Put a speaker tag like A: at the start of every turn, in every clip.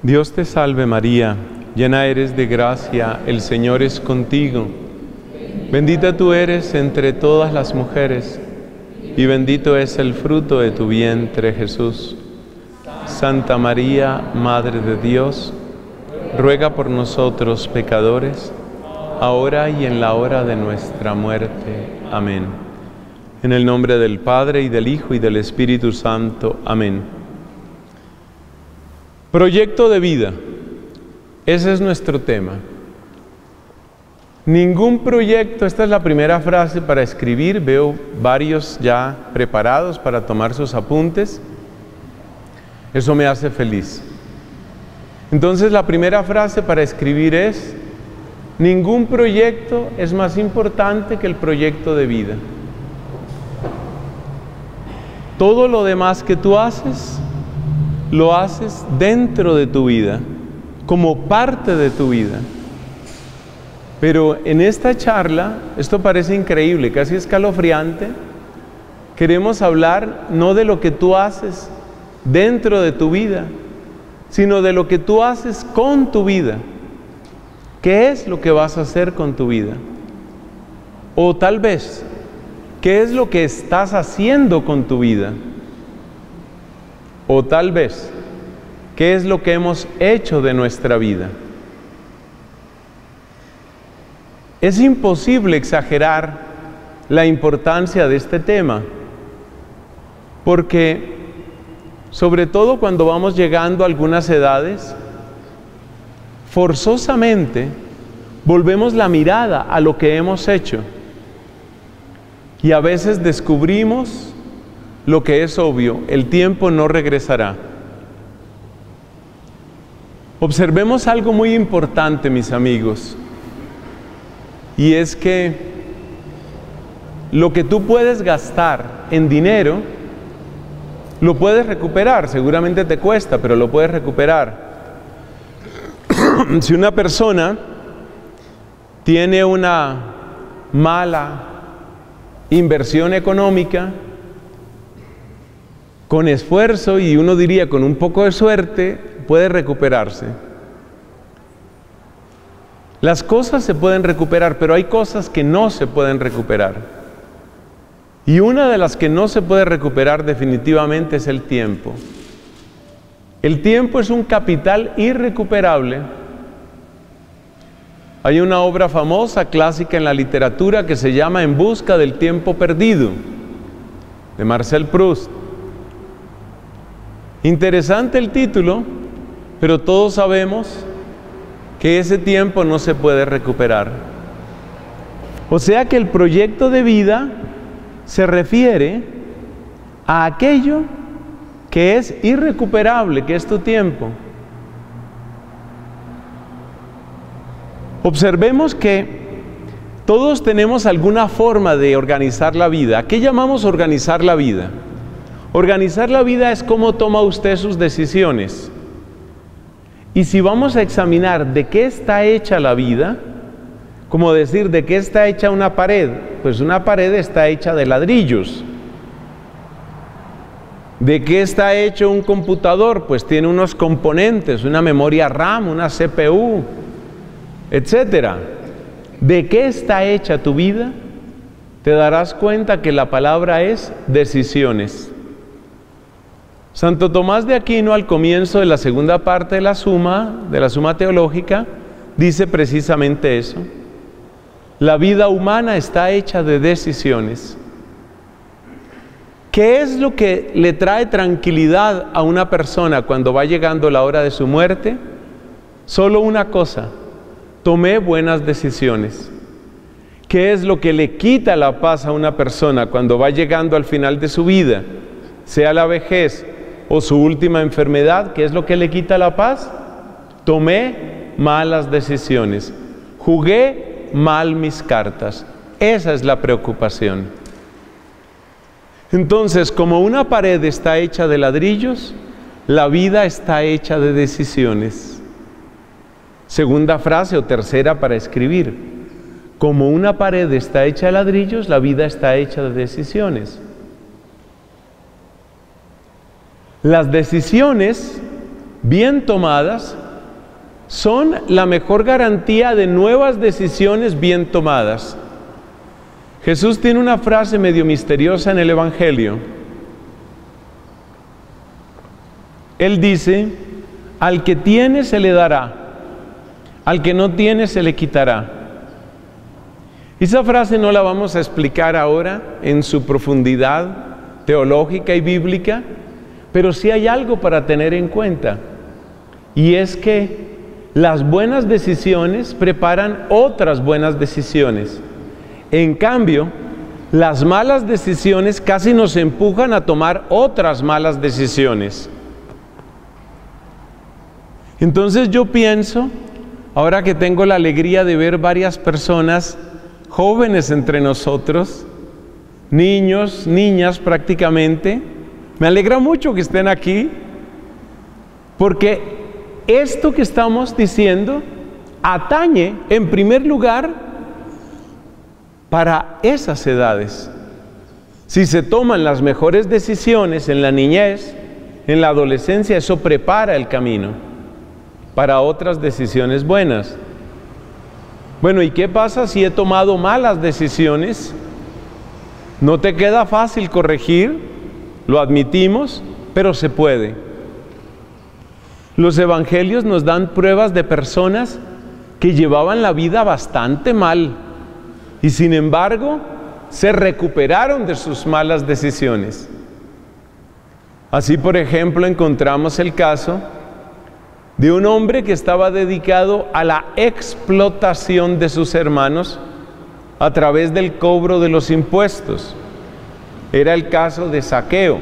A: Dios te salve María, llena eres de gracia, el Señor es contigo. Bendita tú eres entre todas las mujeres, y bendito es el fruto de tu vientre, Jesús. Santa María, Madre de Dios, ruega por nosotros pecadores, ahora y en la hora de nuestra muerte. Amén. En el nombre del Padre, y del Hijo, y del Espíritu Santo. Amén. Proyecto de vida. Ese es nuestro tema. Ningún proyecto, esta es la primera frase para escribir, veo varios ya preparados para tomar sus apuntes. Eso me hace feliz. Entonces la primera frase para escribir es: ningún proyecto es más importante que el proyecto de vida. Todo lo demás que tú haces, lo haces dentro de tu vida, como parte de tu vida. Pero en esta charla, esto parece increíble, casi escalofriante, queremos hablar no de lo que tú haces dentro de tu vida, sino de lo que tú haces con tu vida. ¿Qué es lo que vas a hacer con tu vida? O tal vez, ¿qué es lo que estás haciendo con tu vida? O tal vez, ¿qué es lo que hemos hecho de nuestra vida? Es imposible exagerar la importancia de este tema, porque sobre todo cuando vamos llegando a algunas edades, forzosamente volvemos la mirada a lo que hemos hecho y a veces descubrimos lo que es obvio: el tiempo no regresará. Observemos algo muy importante, mis amigos, y es que lo que tú puedes gastar en dinero, lo puedes recuperar. Seguramente te cuesta, pero lo puedes recuperar. Si una persona tiene una mala inversión económica, con esfuerzo, y uno diría con un poco de suerte, puede recuperarse. Las cosas se pueden recuperar, pero hay cosas que no se pueden recuperar. Y una de las que no se puede recuperar definitivamente es el tiempo. El tiempo es un capital irrecuperable. Hay una obra famosa, clásica en la literatura, que se llama En busca del tiempo perdido, de Marcel Proust. Interesante el título, pero todos sabemos que ese tiempo no se puede recuperar. O sea que el proyecto de vida se refiere a aquello que es irrecuperable, que es tu tiempo. Observemos que todos tenemos alguna forma de organizar la vida. ¿A qué llamamos organizar la vida? Organizar la vida es cómo toma usted sus decisiones. Y si vamos a examinar de qué está hecha la vida, como decir de qué está hecha una pared, pues una pared está hecha de ladrillos. ¿De qué está hecho un computador? Pues tiene unos componentes, una memoria RAM, una CPU, etcétera. ¿De qué está hecha tu vida? Te darás cuenta que la palabra es decisiones. Santo Tomás de Aquino, al comienzo de la segunda parte de la Suma Teológica, dice precisamente eso. La vida humana está hecha de decisiones. ¿Qué es lo que le trae tranquilidad a una persona cuando va llegando la hora de su muerte? Solo una cosa: tomé buenas decisiones. ¿Qué es lo que le quita la paz a una persona cuando va llegando al final de su vida, sea la vejez o su última enfermedad? ¿Qué es lo que le quita la paz? Tomé malas decisiones, jugué mal mis cartas. Esa es la preocupación. Entonces, como una pared está hecha de ladrillos, la vida está hecha de decisiones. Segunda frase o tercera para escribir: como una pared está hecha de ladrillos, la vida está hecha de decisiones. Las decisiones bien tomadas, son la mejor garantía de nuevas decisiones bien tomadas. Jesús tiene una frase medio misteriosa en el Evangelio. Él dice: al que tiene se le dará, al que no tiene se le quitará. Esa frase no la vamos a explicar ahora en su profundidad teológica y bíblica, pero sí hay algo para tener en cuenta, y es que las buenas decisiones preparan otras buenas decisiones. En cambio, las malas decisiones casi nos empujan a tomar otras malas decisiones. Entonces yo pienso, ahora que tengo la alegría de ver varias personas jóvenes entre nosotros, niños, niñas prácticamente, me alegra mucho que estén aquí, porque esto que estamos diciendo atañe en primer lugar para esas edades. Si se toman las mejores decisiones en la niñez, en la adolescencia, eso prepara el camino para otras decisiones buenas. Bueno, ¿y qué pasa si he tomado malas decisiones? No te queda fácil corregir, lo admitimos, pero se puede. Los evangelios nos dan pruebas de personas que llevaban la vida bastante mal y sin embargo se recuperaron de sus malas decisiones. Así, por ejemplo, encontramos el caso de un hombre que estaba dedicado a la explotación de sus hermanos a través del cobro de los impuestos. Era el caso de Zaqueo.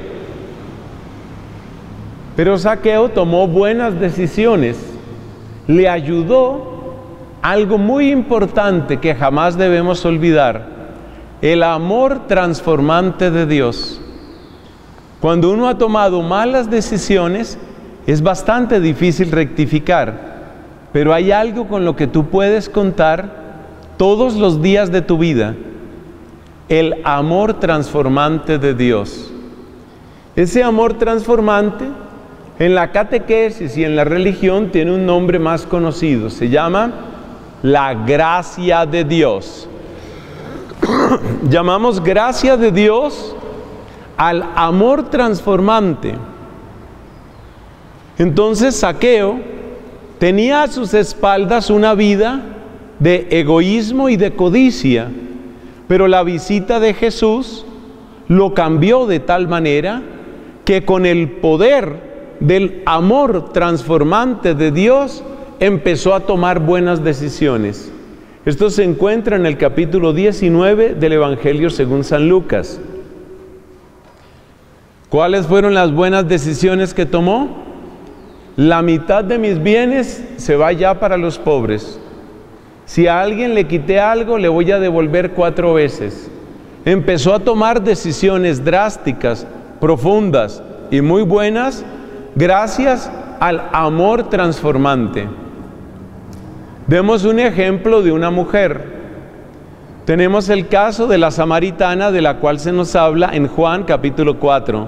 A: Pero Zaqueo tomó buenas decisiones, le ayudó algo muy importante que jamás debemos olvidar: el amor transformante de Dios. Cuando uno ha tomado malas decisiones, es bastante difícil rectificar, pero hay algo con lo que tú puedes contar todos los días de tu vida: el amor transformante de Dios. Ese amor transformante, en la catequesis y en la religión, tiene un nombre más conocido. Se llama la gracia de Dios. Llamamos gracia de Dios al amor transformante. Entonces Zaqueo tenía a sus espaldas una vida de egoísmo y de codicia, pero la visita de Jesús lo cambió de tal manera que con el poder del amor transformante de Dios empezó a tomar buenas decisiones. Esto se encuentra en el capítulo 19 del Evangelio según San Lucas. ¿Cuáles fueron las buenas decisiones que tomó? La mitad de mis bienes se va ya para los pobres. Si a alguien le quité algo, le voy a devolver 4 veces. Empezó a tomar decisiones drásticas, profundas y muy buenas gracias al amor transformante. Demos un ejemplo de una mujer. Tenemos el caso de la samaritana, de la cual se nos habla en Juan capítulo 4.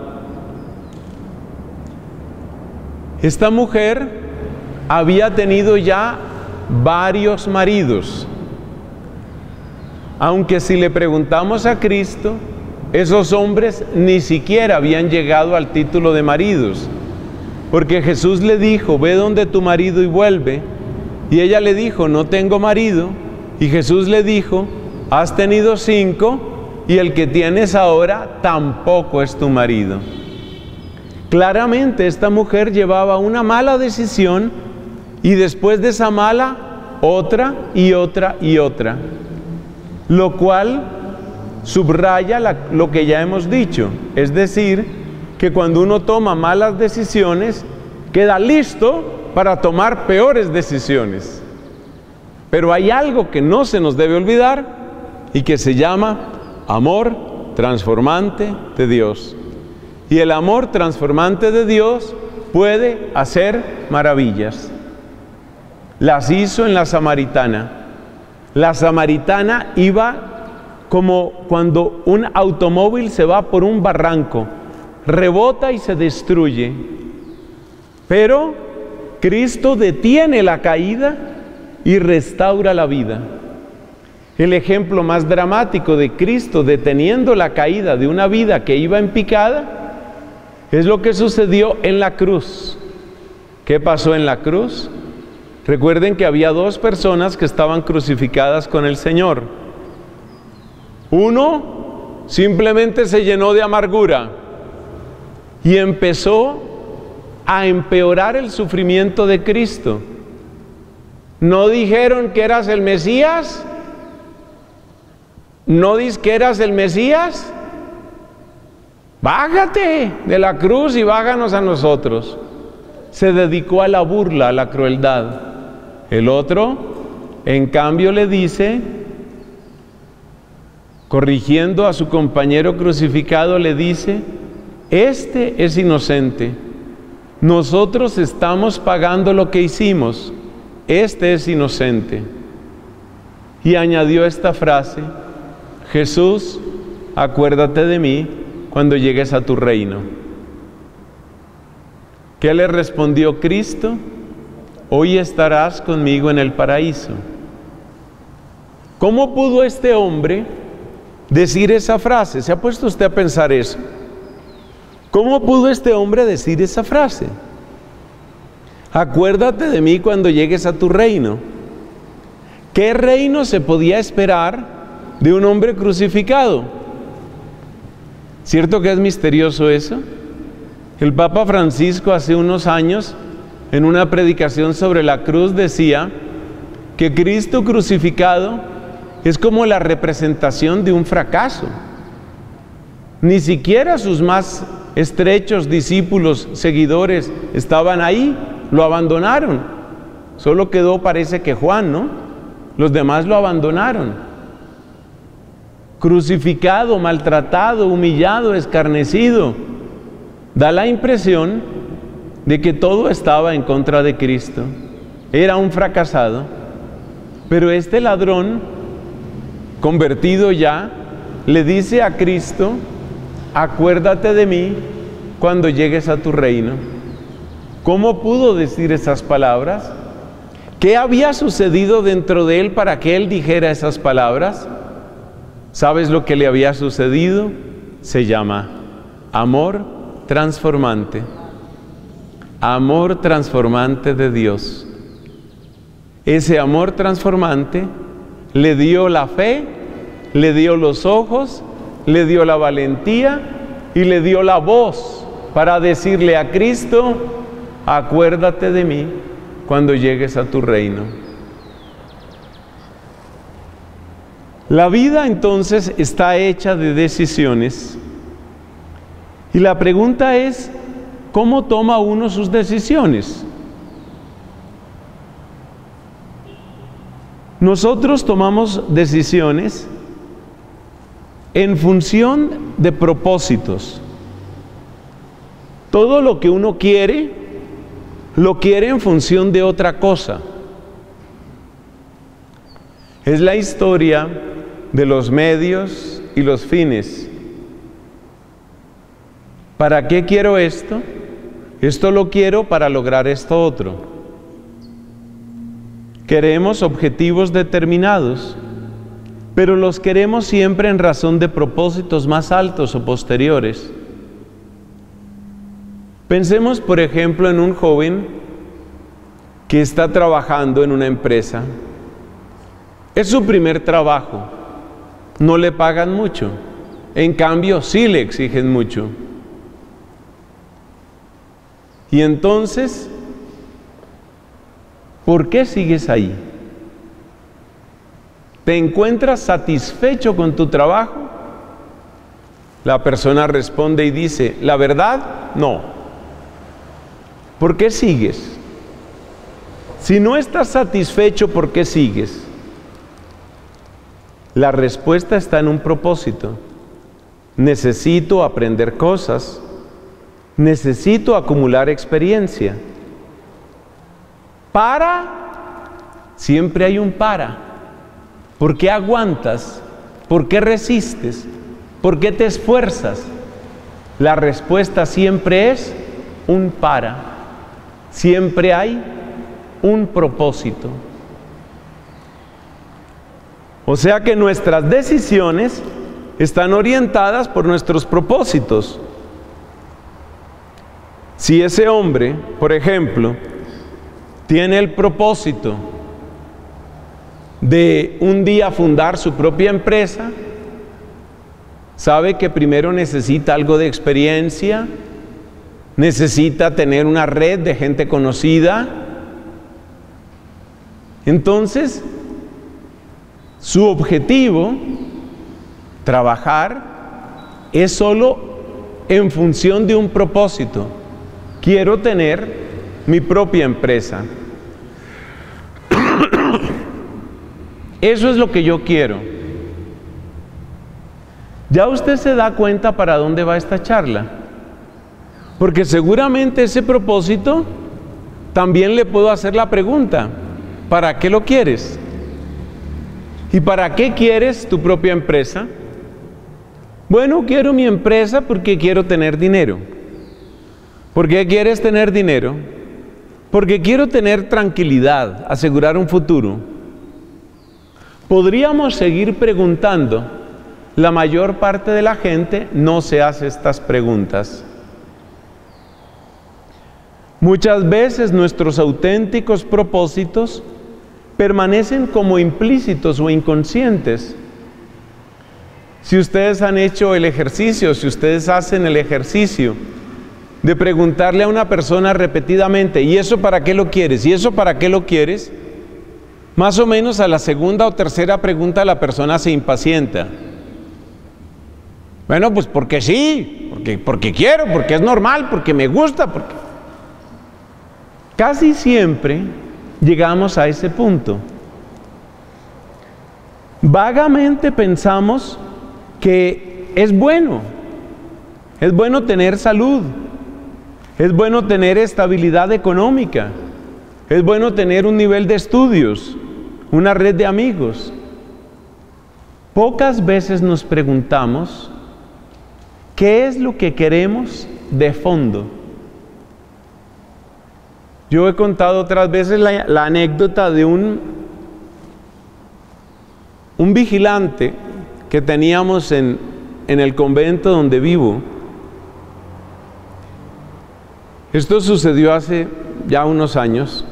A: Esta mujer había tenido ya varios maridos, aunque si le preguntamos a Cristo, esos hombres ni siquiera habían llegado al título de maridos, porque Jesús le dijo: ve donde tu marido y vuelve. Y ella le dijo: no tengo marido. Y Jesús le dijo: has tenido 5 y el que tienes ahora tampoco es tu marido. Claramente esta mujer llevaba una mala decisión y después de esa mala, otra y otra y otra, lo cual subraya lo que ya hemos dicho, es decir, que cuando uno toma malas decisiones, queda listo para tomar peores decisiones. Pero hay algo que no se nos debe olvidar y que se llama amor transformante de Dios. Y el amor transformante de Dios puede hacer maravillas. Las hizo en la samaritana. La samaritana iba como cuando un automóvil se va por un barranco, rebota y se destruye. Pero Cristo detiene la caída y restaura la vida. El ejemplo más dramático de Cristo deteniendo la caída de una vida que iba en picada es lo que sucedió en la cruz. ¿Qué pasó en la cruz? Recuerden que había dos personas que estaban crucificadas con el Señor. Uno simplemente se llenó de amargura y empezó a empeorar el sufrimiento de Cristo. ¿No dijeron que eras el Mesías? ¿No dices que eras el Mesías? Bájate de la cruz y bájanos a nosotros. Se dedicó a la burla, a la crueldad. El otro, en cambio, le dice, corrigiendo a su compañero crucificado, le dice: este es inocente. Nosotros estamos pagando lo que hicimos. Este es inocente. Y añadió esta frase: Jesús, acuérdate de mí cuando llegues a tu reino. ¿Qué le respondió Cristo? Hoy estarás conmigo en el paraíso. ¿Cómo pudo este hombre decir esa frase? ¿Se ha puesto usted a pensar eso? ¿Cómo pudo este hombre decir esa frase? Acuérdate de mí cuando llegues a tu reino. ¿Qué reino se podía esperar de un hombre crucificado? ¿Cierto que es misterioso eso? El Papa Francisco hace unos años, en una predicación sobre la cruz, decía que Cristo crucificado es como la representación de un fracaso. Ni siquiera sus más estrechos discípulos, seguidores, estaban ahí, lo abandonaron. Solo quedó, parece que Juan, ¿no? Los demás lo abandonaron. Crucificado, maltratado, humillado, escarnecido. Da la impresión de que todo estaba en contra de Cristo. Era un fracasado. Pero este ladrón, convertido ya, le dice a Cristo: acuérdate de mí cuando llegues a tu reino. ¿Cómo pudo decir esas palabras? ¿Qué había sucedido dentro de él para que él dijera esas palabras? ¿Sabes lo que le había sucedido? Se llama amor transformante. Amor transformante de Dios. Ese amor transformante le dio la fe, le dio los ojos, le dio la valentía y le dio la voz para decirle a Cristo: acuérdate de mí cuando llegues a tu reino. La vida entonces está hecha de decisiones. Y la pregunta es: ¿cómo toma uno sus decisiones? Nosotros tomamos decisiones en función de propósitos. Todo lo que uno quiere, lo quiere en función de otra cosa. Es la historia de los medios y los fines. ¿Para qué quiero esto? Esto lo quiero para lograr esto otro. Queremos objetivos determinados, pero los queremos siempre en razón de propósitos más altos o posteriores. Pensemos, por ejemplo, en un joven que está trabajando en una empresa. Es su primer trabajo. No le pagan mucho. En cambio, sí le exigen mucho. Y entonces, ¿por qué sigues ahí? ¿Te encuentras satisfecho con tu trabajo? La persona responde y dice: la verdad, no. ¿Por qué sigues? Si no estás satisfecho, ¿por qué sigues? La respuesta está en un propósito. Necesito aprender cosas. Necesito acumular experiencia. Siempre hay un para. ¿Por qué aguantas? ¿Por qué resistes? ¿Por qué te esfuerzas? La respuesta siempre es un para. Siempre hay un propósito. O sea que nuestras decisiones están orientadas por nuestros propósitos. Si ese hombre, por ejemplo, tiene el propósito de un día fundar su propia empresa, sabe que primero necesita algo de experiencia, necesita tener una red de gente conocida. Entonces, su objetivo, trabajar, es solo en función de un propósito. Quiero tener mi propia empresa. Eso es lo que yo quiero. Ya usted se da cuenta para dónde va esta charla. Porque seguramente ese propósito, también le puedo hacer la pregunta: ¿para qué lo quieres? ¿Y para qué quieres tu propia empresa? Bueno, quiero mi empresa porque quiero tener dinero. ¿Por qué quieres tener dinero? Porque quiero tener tranquilidad, asegurar un futuro. Podríamos seguir preguntando. La mayor parte de la gente no se hace estas preguntas. Muchas veces nuestros auténticos propósitos permanecen como implícitos o inconscientes. Si ustedes han hecho el ejercicio, si ustedes hacen el ejercicio de preguntarle a una persona repetidamente: ¿y eso para qué lo quieres? ¿Y eso para qué lo quieres? Más o menos a la segunda o tercera pregunta la persona se impacienta. Bueno, pues porque sí, porque quiero, porque es normal, porque me gusta, porque... Casi siempre llegamos a ese punto. Vagamente pensamos que es bueno tener salud, es bueno tener estabilidad económica, es bueno tener un nivel de estudios, una red de amigos. Pocas veces nos preguntamos ¿qué es lo que queremos de fondo? Yo he contado otras veces la anécdota de un vigilante que teníamos en el convento donde vivo. Esto sucedió hace ya unos años.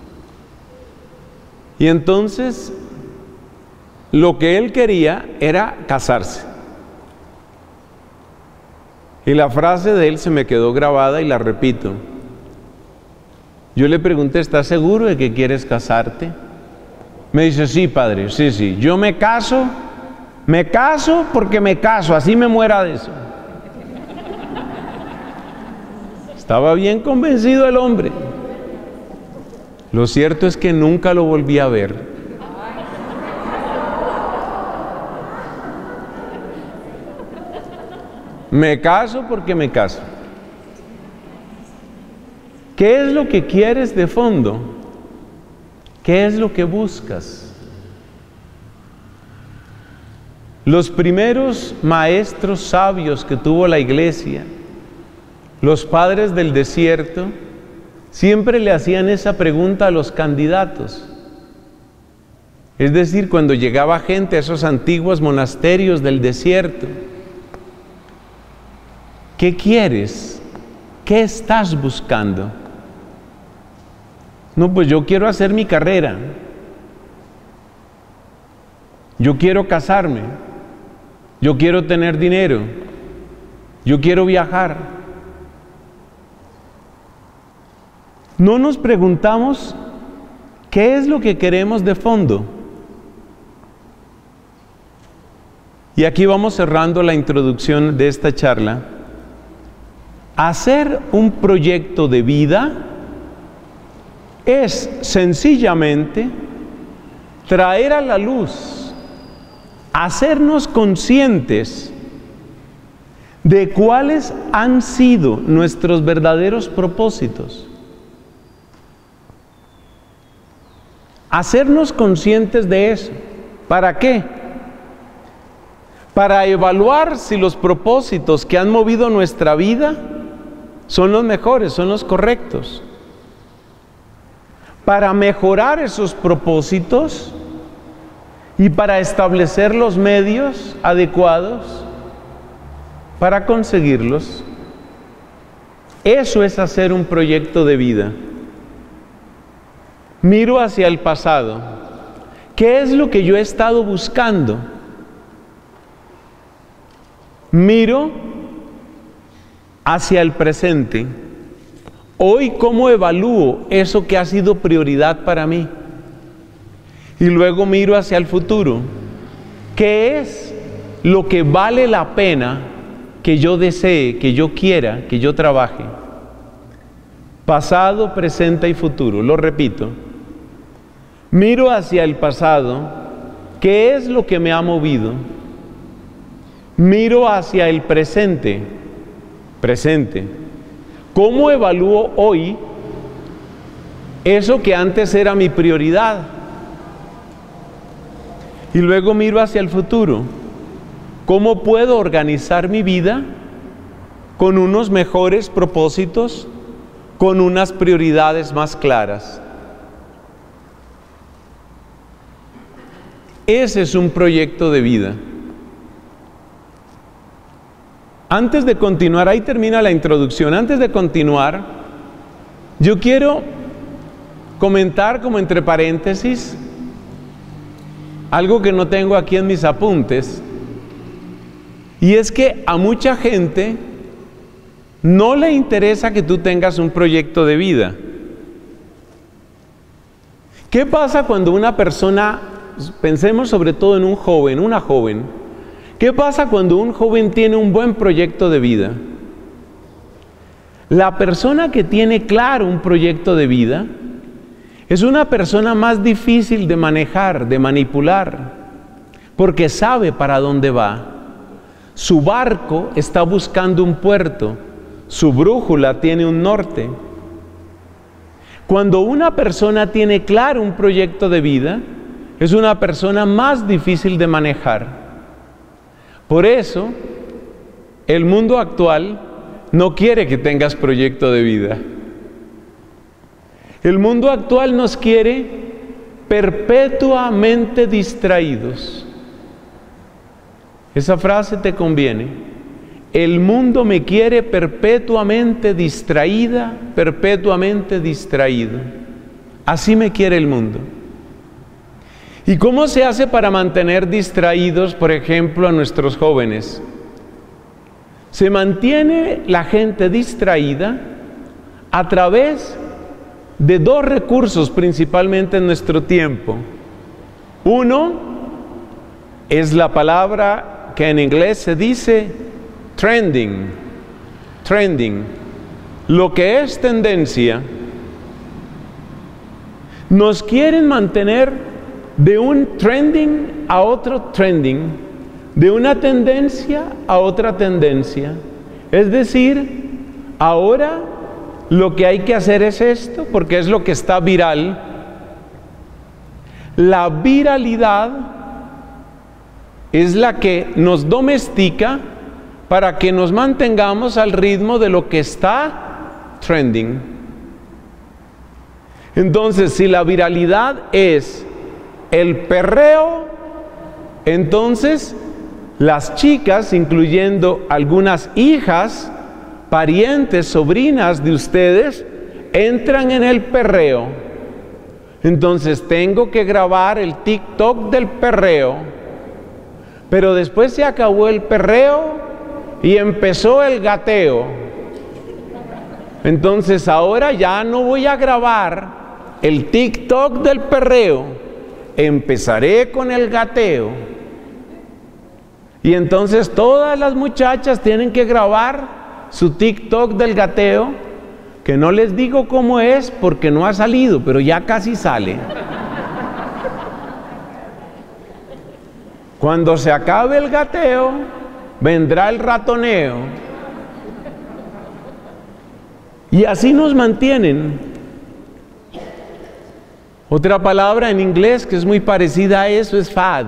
A: Y entonces, lo que él quería era casarse. Y la frase de él se me quedó grabada y la repito. Yo le pregunté: ¿estás seguro de que quieres casarte? Me dice: sí, padre, sí, yo me caso porque me caso, así me muera de eso. Estaba bien convencido el hombre. Lo cierto es que nunca lo volví a ver. Me caso porque me caso. ¿Qué es lo que quieres de fondo? ¿Qué es lo que buscas? Los primeros maestros sabios que tuvo la iglesia, los padres del desierto, siempre le hacían esa pregunta a los candidatos. Es decir, cuando llegaba gente a esos antiguos monasterios del desierto: ¿qué quieres? ¿Qué estás buscando? No, pues yo quiero hacer mi carrera. Yo quiero casarme. Yo quiero tener dinero. Yo quiero viajar. No nos preguntamos qué es lo que queremos de fondo. Y aquí vamos cerrando la introducción de esta charla. Hacer un proyecto de vida es sencillamente traer a la luz, hacernos conscientes de cuáles han sido nuestros verdaderos propósitos. Hacernos conscientes de eso. ¿Para qué? Para evaluar si los propósitos que han movido nuestra vida son los mejores, son los correctos. para mejorar esos propósitos y para establecer los medios adecuados para conseguirlos. Eso es hacer un proyecto de vida. Miro hacia el pasado. ¿Qué es lo que yo he estado buscando? Miro hacia el presente. Hoy, ¿cómo evalúo eso que ha sido prioridad para mí? Y luego miro hacia el futuro. ¿Qué es lo que vale la pena que yo desee, que yo quiera, que yo trabaje? Pasado, presente y futuro. Lo repito. Miro hacia el pasado. ¿Qué es lo que me ha movido? Miro hacia el presente. ¿Cómo evalúo hoy eso que antes era mi prioridad? Y luego miro hacia el futuro. ¿Cómo puedo organizar mi vida con unos mejores propósitos, con unas prioridades más claras? Ese es un proyecto de vida. Antes de continuar, ahí termina la introducción. Antes de continuar, yo quiero comentar como entre paréntesis algo que no tengo aquí en mis apuntes, y es que a mucha gente no le interesa que tú tengas un proyecto de vida. ¿Qué pasa cuando una persona, pensemos sobre todo en un joven, una joven, ¿qué pasa cuando un joven tiene un buen proyecto de vida? La persona que tiene claro un proyecto de vida es una persona más difícil de manejar, de manipular, porque sabe para dónde va. Su barco está buscando un puerto, su brújula tiene un norte. Cuando una persona tiene claro un proyecto de vida, es una persona más difícil de manejar. Por eso, el mundo actual no quiere que tengas proyecto de vida. El mundo actual nos quiere perpetuamente distraídos. Esa frase te conviene. El mundo me quiere perpetuamente distraída, perpetuamente distraído. Así me quiere el mundo. ¿Y cómo se hace para mantener distraídos, por ejemplo, a nuestros jóvenes? Se mantiene la gente distraída a través de dos recursos principalmente en nuestro tiempo. Uno es la palabra que en inglés se dice trending. Lo que es tendencia. Nos quieren mantener de un trending a otro trending, de una tendencia a otra tendencia. Es decir, ahora lo que hay que hacer es esto, porque es lo que está viral. La viralidad es la que nos domestica para que nos mantengamos al ritmo de lo que está trending. Entonces, si la viralidad es el perreo, entonces las chicas, incluyendo algunas hijas, parientes, sobrinas de ustedes, entran en el perreo. Entonces tengo que grabar el TikTok del perreo, pero después se acabó el perreo y empezó el gateo. Entonces ahora ya no voy a grabar el TikTok del perreo, empezaré con el gateo. Y entonces todas las muchachas tienen que grabar su TikTok del gateo, que no les digo cómo es porque no ha salido, pero ya casi sale. Cuando se acabe el gateo, vendrá el ratoneo. Y así nos mantienen. Otra palabra en inglés que es muy parecida a eso es fad.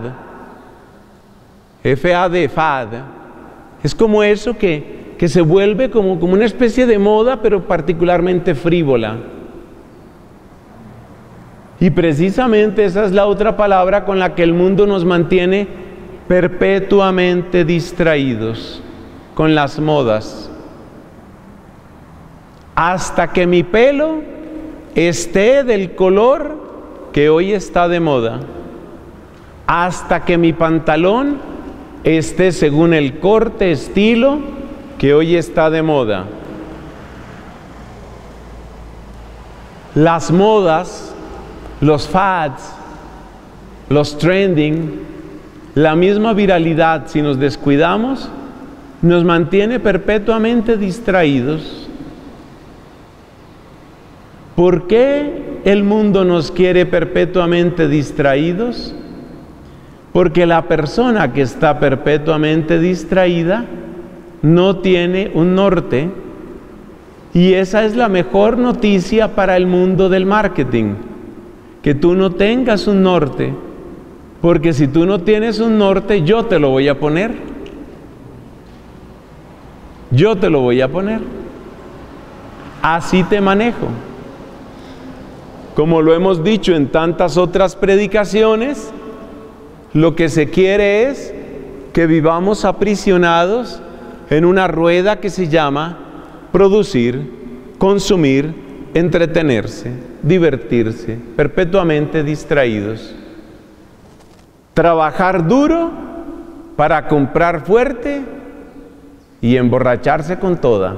A: F-A-D, fad. Es como eso que se vuelve como una especie de moda, pero particularmente frívola. Y precisamente esa es la otra palabra con la que el mundo nos mantiene perpetuamente distraídos, con las modas. Hasta que mi pelo esté del color que hoy está de moda. Hasta que mi pantalón esté según el corte, estilo que hoy está de moda. Las modas, los fads, los trending, la misma viralidad, si nos descuidamos, nos mantiene perpetuamente distraídos. ¿Por qué el mundo nos quiere perpetuamente distraídos? Porque la persona que está perpetuamente distraída no tiene un norte, y esa es la mejor noticia para el mundo del marketing, que tú no tengas un norte, porque si tú no tienes un norte, yo te lo voy a poner. Yo te lo voy a poner. Así te manejo. Como lo hemos dicho en tantas otras predicaciones, lo que se quiere es que vivamos aprisionados en una rueda que se llama producir, consumir, entretenerse, divertirse, perpetuamente distraídos. Trabajar duro para comprar fuerte y emborracharse con toda.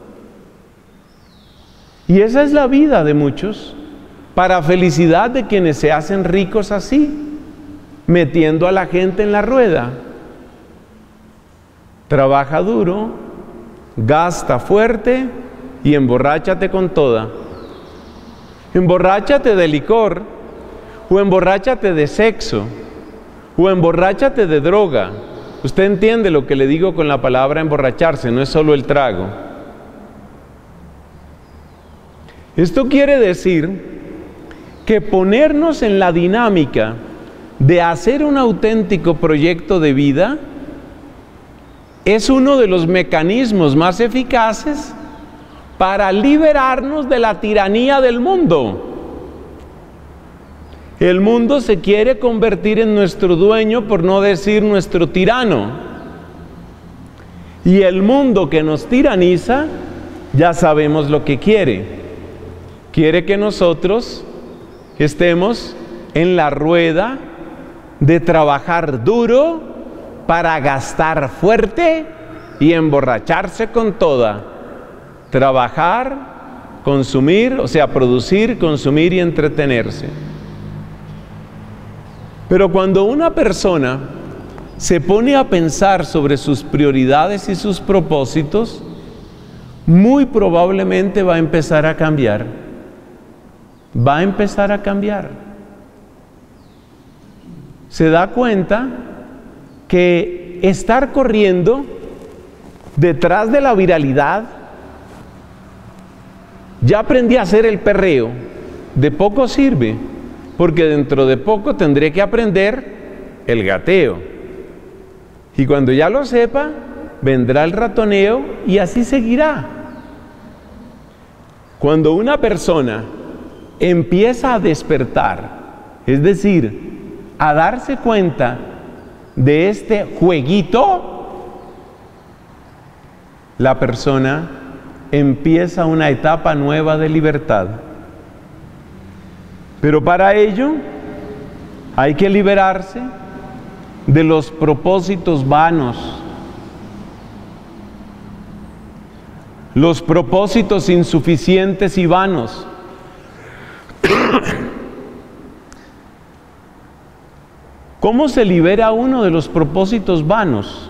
A: Y esa es la vida de muchos, para felicidad de quienes se hacen ricos así, metiendo a la gente en la rueda. Trabaja duro, gasta fuerte y emborráchate con toda. Emborráchate de licor, o emborráchate de sexo, o emborráchate de droga. Usted entiende lo que le digo con la palabra emborracharse, no es solo el trago. Esto quiere decir que ponernos en la dinámica de hacer un auténtico proyecto de vida es uno de los mecanismos más eficaces para liberarnos de la tiranía del mundo. El mundo se quiere convertir en nuestro dueño, por no decir nuestro tirano. Y el mundo que nos tiraniza, ya sabemos lo que quiere. Quiere que nosotros estemos en la rueda de trabajar duro para gastar fuerte y emborracharse con toda. Trabajar, consumir, o sea, producir, consumir y entretenerse. Pero cuando una persona se pone a pensar sobre sus prioridades y sus propósitos, muy probablemente va a empezar a cambiar. Va a empezar a cambiar. Se da cuenta que estar corriendo detrás de la viralidad, ya aprendí a hacer el perreo, de poco sirve, porque dentro de poco tendré que aprender el gateo. Y cuando ya lo sepa, vendrá el ratoneo y así seguirá. Cuando una persona empieza a despertar, es decir, a darse cuenta de este jueguito, la persona empieza una etapa nueva de libertad. Pero para ello hay que liberarse de los propósitos vanos, los propósitos insuficientes y vanos. ¿Cómo se libera uno de los propósitos vanos?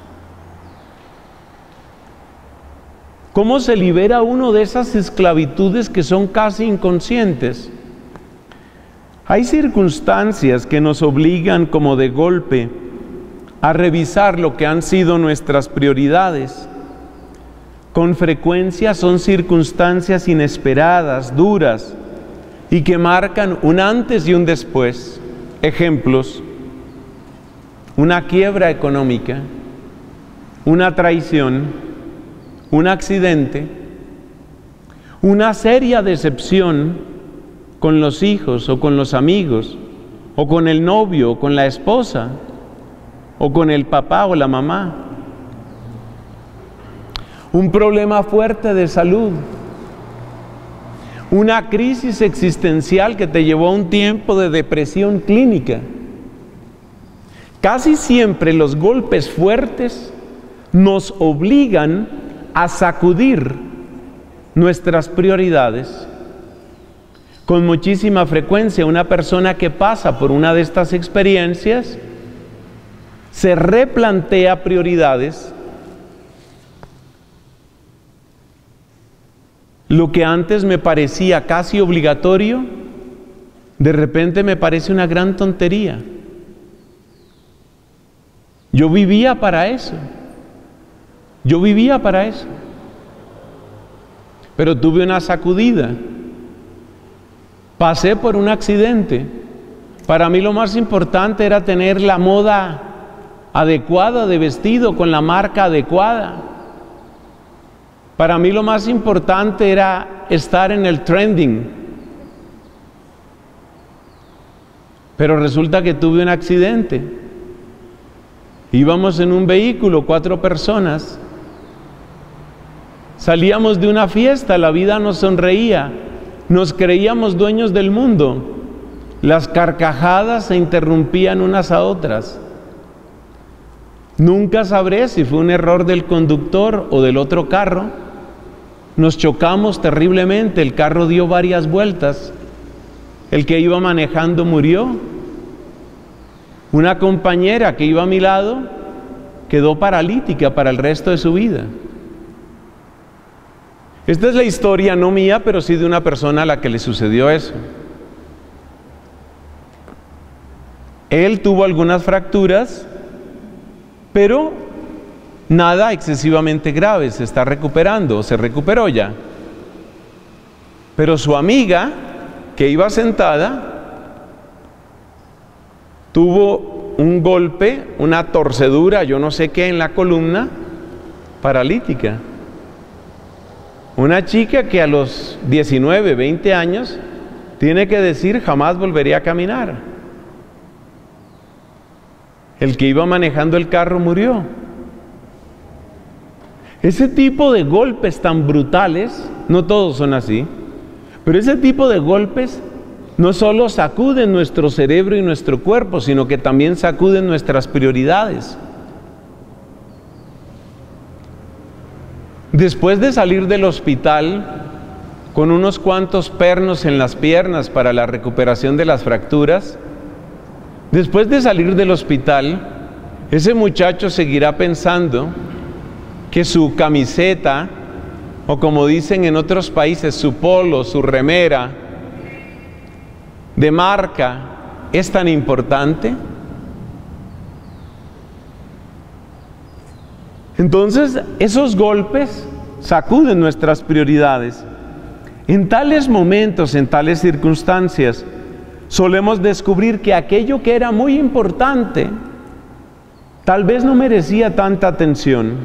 A: ¿Cómo se libera uno de esas esclavitudes que son casi inconscientes? Hay circunstancias que nos obligan como de golpe a revisar lo que han sido nuestras prioridades. Con frecuencia son circunstancias inesperadas, duras, y que marcan un antes y un después. Ejemplos: una quiebra económica, una traición, un accidente, una seria decepción, con los hijos o con los amigos, o con el novio o con la esposa, o con el papá o la mamá. Un problema fuerte de salud, una crisis existencial que te llevó a un tiempo de depresión clínica. Casi siempre los golpes fuertes nos obligan a sacudir nuestras prioridades. Con muchísima frecuencia, una persona que pasa por una de estas experiencias se replantea prioridades. Lo que antes me parecía casi obligatorio, de repente me parece una gran tontería. Yo vivía para eso. Yo vivía para eso. Pero tuve una sacudida. Pasé por un accidente. Para mí lo más importante era tener la moda adecuada de vestido con la marca adecuada. Para mí lo más importante era estar en el trending. Pero resulta que tuve un accidente. Íbamos en un vehículo, 4 personas. Salíamos de una fiesta, la vida nos sonreía. Nos creíamos dueños del mundo. Las carcajadas se interrumpían unas a otras. Nunca sabré si fue un error del conductor o del otro carro. Nos chocamos terriblemente, el carro dio varias vueltas. El que iba manejando murió. Una compañera que iba a mi lado quedó paralítica para el resto de su vida. Esta es la historia, no mía, pero sí de una persona a la que le sucedió eso. Él tuvo algunas fracturas, pero nada excesivamente grave, se está recuperando, se recuperó ya. Pero su amiga, que iba sentada, tuvo un golpe, una torcedura, yo no sé qué, en la columna, paralítica. Una chica que a los 19, 20 años tiene que decir, jamás volvería a caminar. El que iba manejando el carro murió. Ese tipo de golpes tan brutales, no todos son así, pero ese tipo de golpes no solo sacuden nuestro cerebro y nuestro cuerpo, sino que también sacuden nuestras prioridades. Después de salir del hospital con unos cuantos pernos en las piernas para la recuperación de las fracturas, después de salir del hospital, ese muchacho seguirá pensando que su camiseta, o como dicen en otros países, su polo, su remera de marca, es tan importante. Entonces, esos golpes sacuden nuestras prioridades. En tales momentos, en tales circunstancias, solemos descubrir que aquello que era muy importante, tal vez no merecía tanta atención.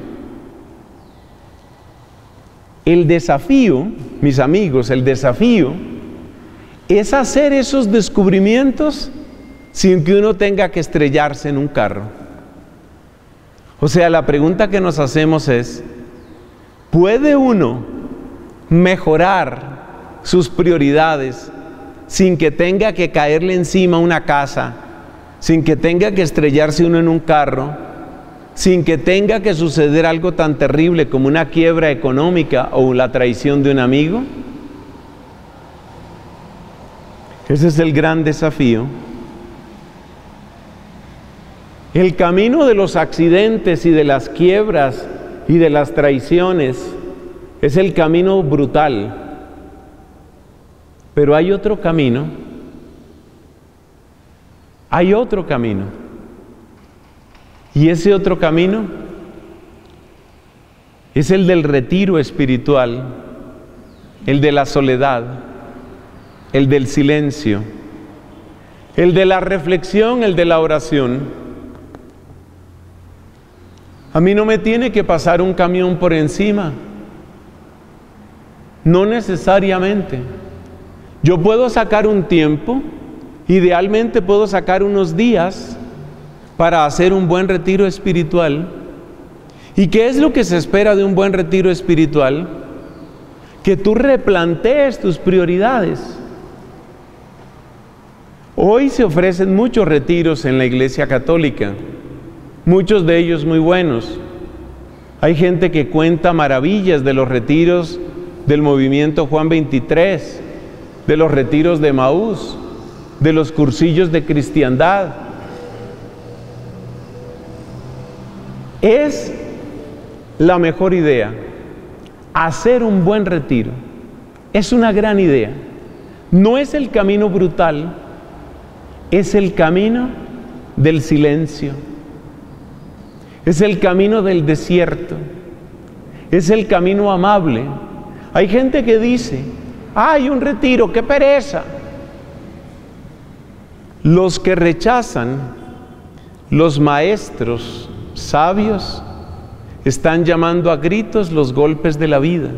A: El desafío, mis amigos, el desafío es hacer esos descubrimientos sin que uno tenga que estrellarse en un carro. O sea, la pregunta que nos hacemos es, ¿puede uno mejorar sus prioridades sin que tenga que caerle encima una casa, sin que tenga que estrellarse uno en un carro, sin que tenga que suceder algo tan terrible como una quiebra económica o la traición de un amigo? Ese es el gran desafío. El camino de los accidentes y de las quiebras y de las traiciones es el camino brutal. Pero hay otro camino. Hay otro camino. Y ese otro camino es el del retiro espiritual, el de la soledad, el del silencio, el de la reflexión, el de la oración. A mí no me tiene que pasar un camión por encima, no necesariamente. Yo puedo sacar un tiempo, idealmente puedo sacar unos días para hacer un buen retiro espiritual. ¿Y qué es lo que se espera de un buen retiro espiritual? Que tú replantees tus prioridades. Hoy se ofrecen muchos retiros en la Iglesia Católica, muchos de ellos muy buenos. Hay gente que cuenta maravillas de los retiros del movimiento Juan 23, de los retiros de Emaús, de los cursillos de cristiandad. Es la mejor idea hacer un buen retiro. Es una gran idea. No es el camino brutal, es el camino del silencio. Es el camino del desierto. Es el camino amable. Hay gente que dice: ¡ay, un retiro, qué pereza! Los que rechazan los maestros sabios están llamando a gritos los golpes de la vida.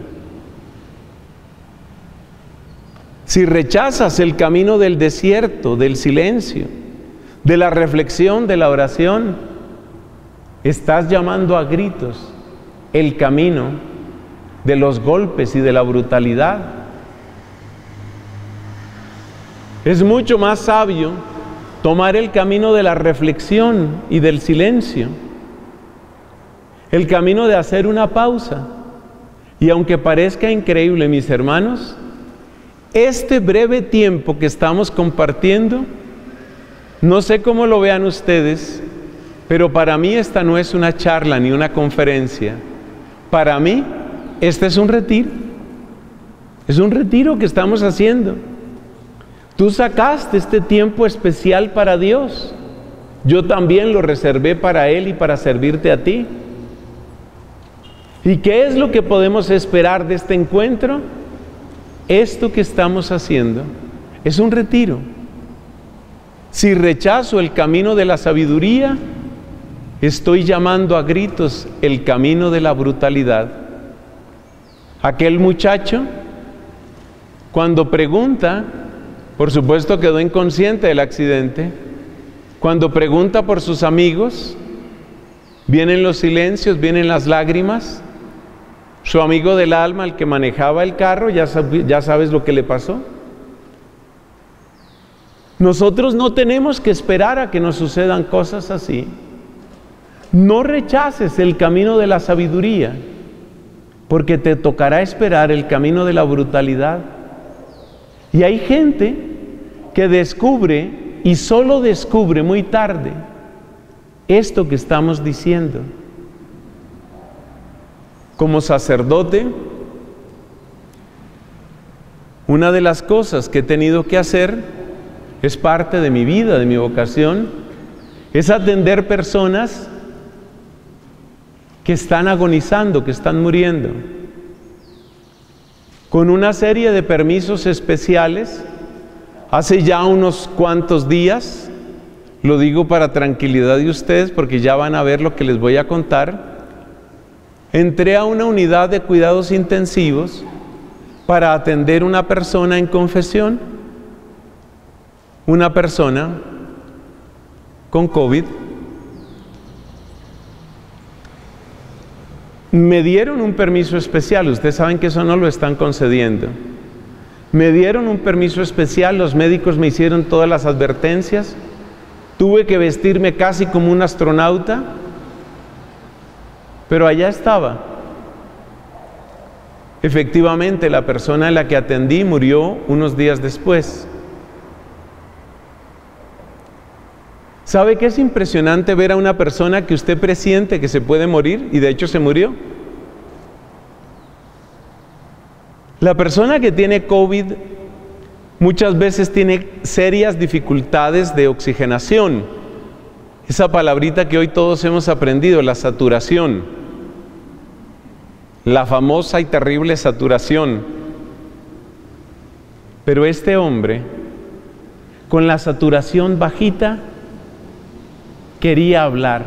A: Si rechazas el camino del desierto, del silencio, de la reflexión, de la oración, estás llamando a gritos el camino de los golpes y de la brutalidad. Es mucho más sabio tomar el camino de la reflexión y del silencio, el camino de hacer una pausa. Y aunque parezca increíble, mis hermanos, este breve tiempo que estamos compartiendo, no sé cómo lo vean ustedes, pero para mí esta no es una charla ni una conferencia. Para mí, este es un retiro. Es un retiro que estamos haciendo. Tú sacaste este tiempo especial para Dios. Yo también lo reservé para Él y para servirte a ti. ¿Y qué es lo que podemos esperar de este encuentro? Esto que estamos haciendo es un retiro. Si rechazo el camino de la sabiduría, estoy llamando a gritos el camino de la brutalidad. Aquel muchacho, cuando pregunta, por supuesto quedó inconsciente del accidente, cuando pregunta por sus amigos, vienen los silencios, vienen las lágrimas. Su amigo del alma, el que manejaba el carro, ya sabes lo que le pasó. Nosotros no tenemos que esperar a que nos sucedan cosas así. No rechaces el camino de la sabiduría, porque te tocará esperar el camino de la brutalidad. Y hay gente que descubre, y solo descubre muy tarde, esto que estamos diciendo. Como sacerdote, una de las cosas que he tenido que hacer, es parte de mi vida, de mi vocación, es atender personas que están agonizando, que están muriendo. Con una serie de permisos especiales, hace ya unos cuantos días, lo digo para tranquilidad de ustedes porque ya van a ver lo que les voy a contar, entré a una unidad de cuidados intensivos para atender una persona en confesión, una persona con COVID. Me dieron un permiso especial, ustedes saben que eso no lo están concediendo. Me dieron un permiso especial, los médicos me hicieron todas las advertencias, tuve que vestirme casi como un astronauta, pero allá estaba. Efectivamente, la persona a la que atendí murió unos días después. ¿Sabe qué es impresionante ver a una persona que usted presiente que se puede morir y de hecho se murió? La persona que tiene COVID muchas veces tiene serias dificultades de oxigenación. Esa palabrita que hoy todos hemos aprendido, la saturación. La famosa y terrible saturación. Pero este hombre, con la saturación bajita, quería hablar,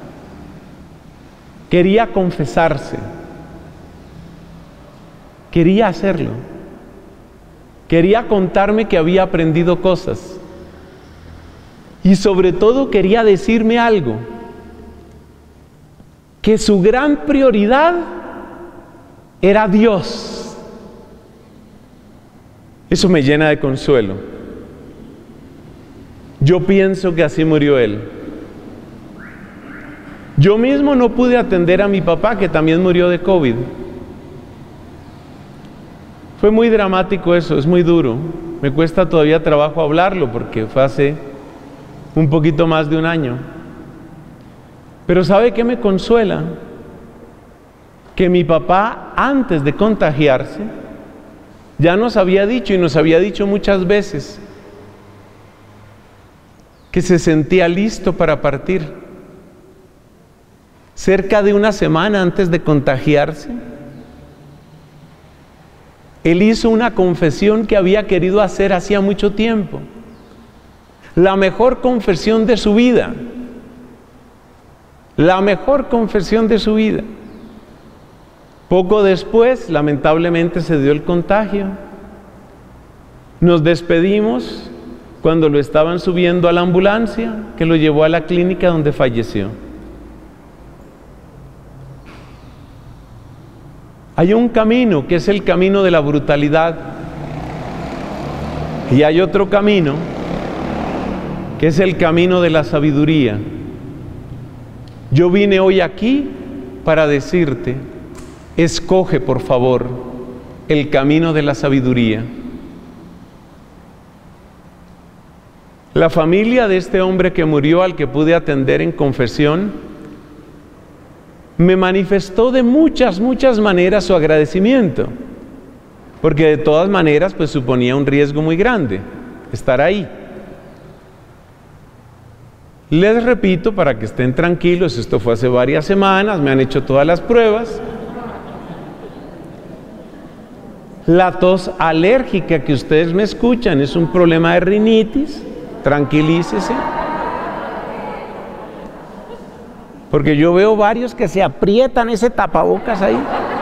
A: quería confesarse, quería hacerlo, quería contarme que había aprendido cosas. Y sobre todo quería decirme algo, que su gran prioridad era Dios. Eso me llena de consuelo. Yo pienso que así murió él. Yo mismo no pude atender a mi papá, que también murió de COVID. Fue muy dramático eso, es muy duro. Me cuesta todavía trabajo hablarlo porque fue hace un poquito más de un año. Pero ¿sabe qué me consuela? Que mi papá, antes de contagiarse, ya nos había dicho, y nos había dicho muchas veces, que se sentía listo para partir. Cerca de una semana antes de contagiarse, él hizo una confesión que había querido hacer hacía mucho tiempo. La mejor confesión de su vida. La mejor confesión de su vida. Poco después, lamentablemente, se dio el contagio. Nos despedimos cuando lo estaban subiendo a la ambulancia que lo llevó a la clínica donde falleció. Hay un camino que es el camino de la brutalidad, y hay otro camino que es el camino de la sabiduría. Yo vine hoy aquí para decirte, escoge por favor el camino de la sabiduría. La familia de este hombre que murió, al que pude atender en confesión, me manifestó de muchas maneras su agradecimiento, porque de todas maneras pues suponía un riesgo muy grande estar ahí. Les repito, para que estén tranquilos, esto fue hace varias semanas, me han hecho todas las pruebas. La tos alérgica que ustedes me escuchan es un problema de rinitis, tranquilícese. Porque yo veo varios que se aprietan ese tapabocas ahí.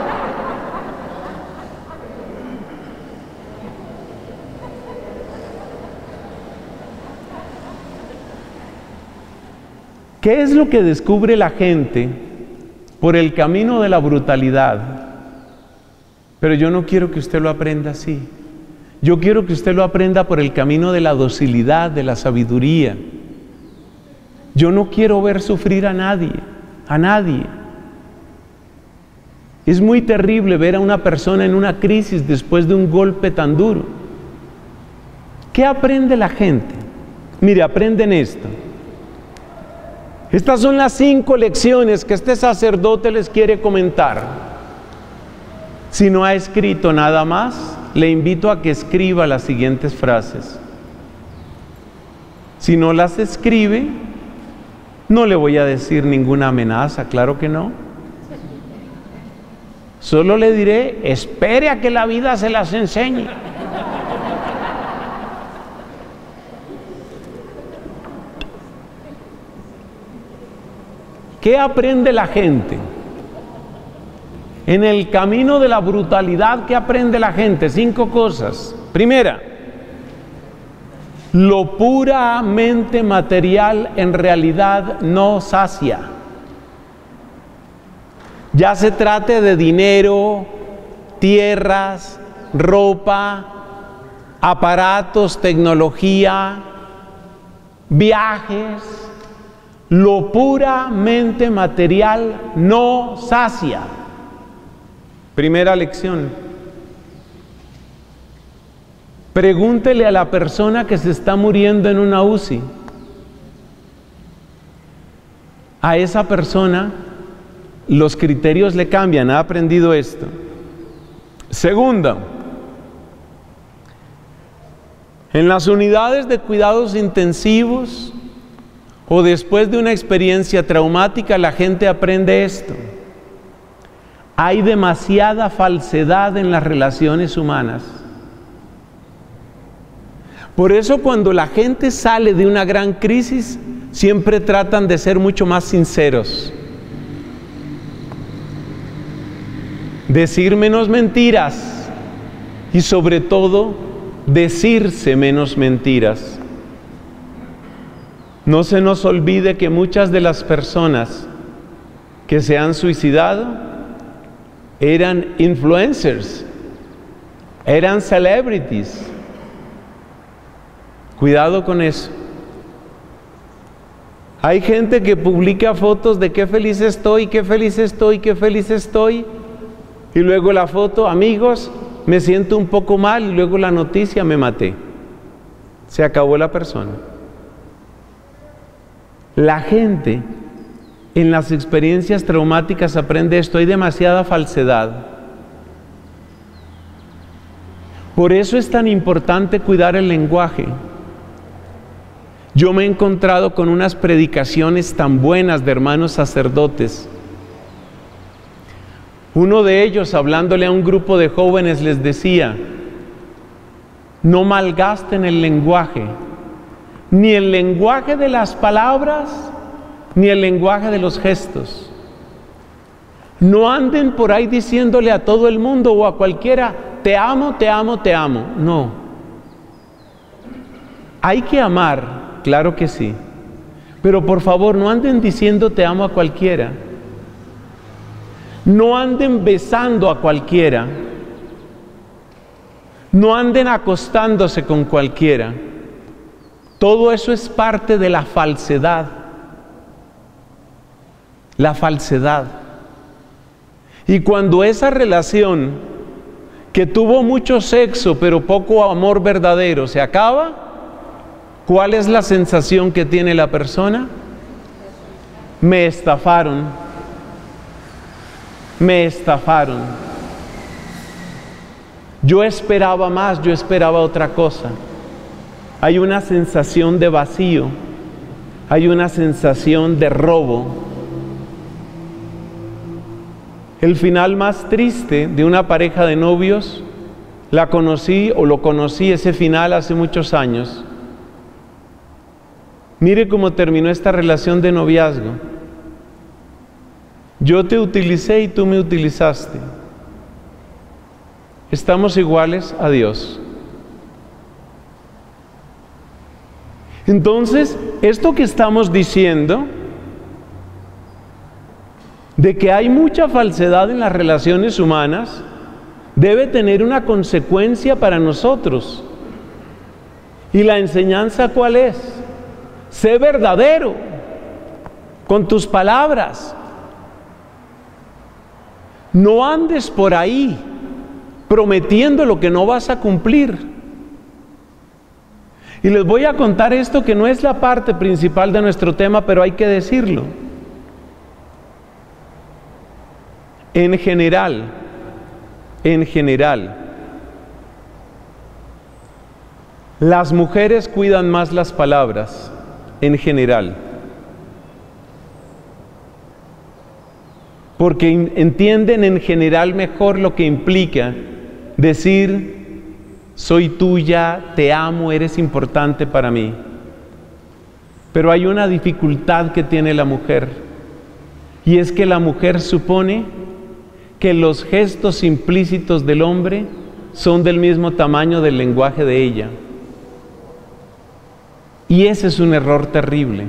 A: ¿Qué es lo que descubre la gente por el camino de la brutalidad? Pero yo no quiero que usted lo aprenda así. Yo quiero que usted lo aprenda por el camino de la docilidad, de la sabiduría. Yo no quiero ver sufrir a nadie, a nadie. Es muy terrible ver a una persona en una crisis después de un golpe tan duro. ¿Qué aprende la gente? Mire, aprenden esto. Estas son las 5 lecciones que este sacerdote les quiere comentar. Si no ha escrito nada más, le invito a que escriba las siguientes frases. Si no las escribe, no le voy a decir ninguna amenaza, claro que no. Solo le diré, espere a que la vida se las enseñe. ¿Qué aprende la gente? En el camino de la brutalidad, ¿qué aprende la gente? 5 cosas. Primera, lo puramente material en realidad no sacia. Ya se trate de dinero, tierras, ropa, aparatos, tecnología, viajes. Lo puramente material no sacia. Primera lección. Pregúntele a la persona que se está muriendo en una UCI. A esa persona los criterios le cambian. ¿Ha aprendido esto? Segunda, en las unidades de cuidados intensivos o después de una experiencia traumática, la gente aprende esto. Hay demasiada falsedad en las relaciones humanas. Por eso cuando la gente sale de una gran crisis, siempre tratan de ser mucho más sinceros. Decir menos mentiras y sobre todo decirse menos mentiras. No se nos olvide que muchas de las personas que se han suicidado eran influencers, eran celebrities. Cuidado con eso. Hay gente que publica fotos de qué feliz estoy, qué feliz estoy, qué feliz estoy. Y luego la foto, amigos, me siento un poco mal, y luego la noticia, me maté. Se acabó la persona. La gente en las experiencias traumáticas aprende esto, hay demasiada falsedad. Por eso es tan importante cuidar el lenguaje. Yo me he encontrado con unas predicaciones tan buenas de hermanos sacerdotes. Uno de ellos, hablándole a un grupo de jóvenes, les decía: no malgasten el lenguaje, ni el lenguaje de las palabras, ni el lenguaje de los gestos. No anden por ahí diciéndole a todo el mundo o a cualquiera: te amo, te amo, te amo. No. Hay que amar. Claro que sí, pero por favor no anden diciendo te amo a cualquiera, no anden besando a cualquiera, no anden acostándose con cualquiera. Todo eso es parte de la falsedad. La falsedad. Y cuando esa relación que tuvo mucho sexo pero poco amor verdadero se acaba, ¿cuál es la sensación que tiene la persona? Me estafaron. Me estafaron. Yo esperaba más, yo esperaba otra cosa. Hay una sensación de vacío. Hay una sensación de robo. El final más triste de una pareja de novios, lo conocí ese final hace muchos años. Mire cómo terminó esta relación de noviazgo. Yo te utilicé y tú me utilizaste. Estamos iguales a Dios. Entonces, esto que estamos diciendo, de que hay mucha falsedad en las relaciones humanas, debe tener una consecuencia para nosotros. ¿Y la enseñanza cuál es? Sé verdadero con tus palabras. No andes por ahí prometiendo lo que no vas a cumplir. Y les voy a contar esto que no es la parte principal de nuestro tema, pero hay que decirlo. En general, las mujeres cuidan más las palabras. En general, porque entienden en general mejor lo que implica decir: soy tuya, te amo, eres importante para mí. Pero hay una dificultad que tiene la mujer, y es que la mujer supone que los gestos implícitos del hombre son del mismo tamaño del lenguaje de ella. Y ese es un error terrible.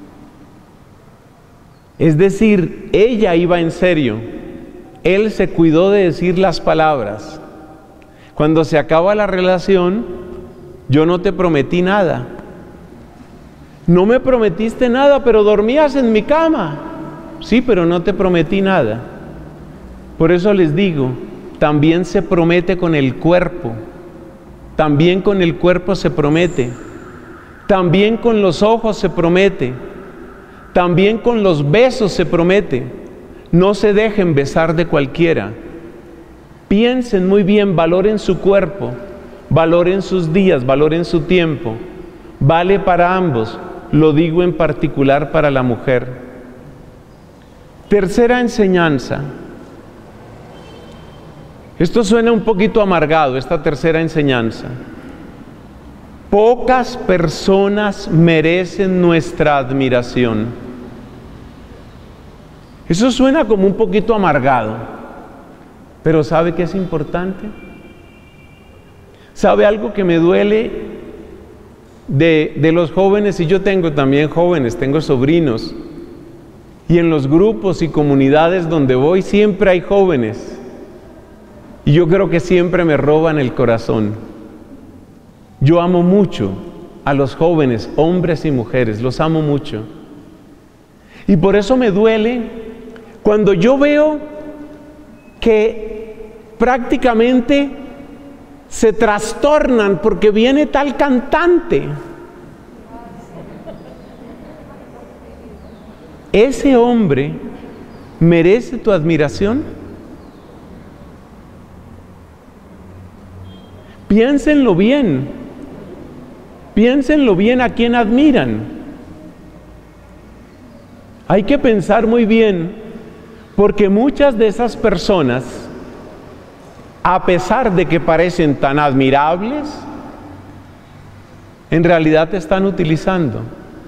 A: Es decir, ella iba en serio. Él se cuidó de decir las palabras. Cuando se acaba la relación, yo no te prometí nada. No me prometiste nada, pero dormías en mi cama. Sí, pero no te prometí nada. Por eso les digo, también se promete con el cuerpo. También con el cuerpo se promete. También con los ojos se promete. También con los besos se promete. No se dejen besar de cualquiera. Piensen muy bien, valoren su cuerpo, valoren sus días, valoren su tiempo. Vale para ambos, lo digo en particular para la mujer. Tercera enseñanza. Esto suena un poquito amargado, esta tercera enseñanza. Pocas personas merecen nuestra admiración. Eso suena como un poquito amargado, pero ¿sabe qué es importante? ¿Sabe algo que me duele de los jóvenes? Y yo tengo también jóvenes, tengo sobrinos. Y en los grupos y comunidades donde voy siempre hay jóvenes. Y yo creo que siempre me roban el corazón. Yo amo mucho a los jóvenes, hombres y mujeres, los amo mucho. Y por eso me duele cuando yo veo que prácticamente se trastornan porque viene tal cantante. ¿Ese hombre merece tu admiración? Piénsenlo bien a quién admiran. Hay que pensar muy bien, porque muchas de esas personas, a pesar de que parecen tan admirables, en realidad te están utilizando.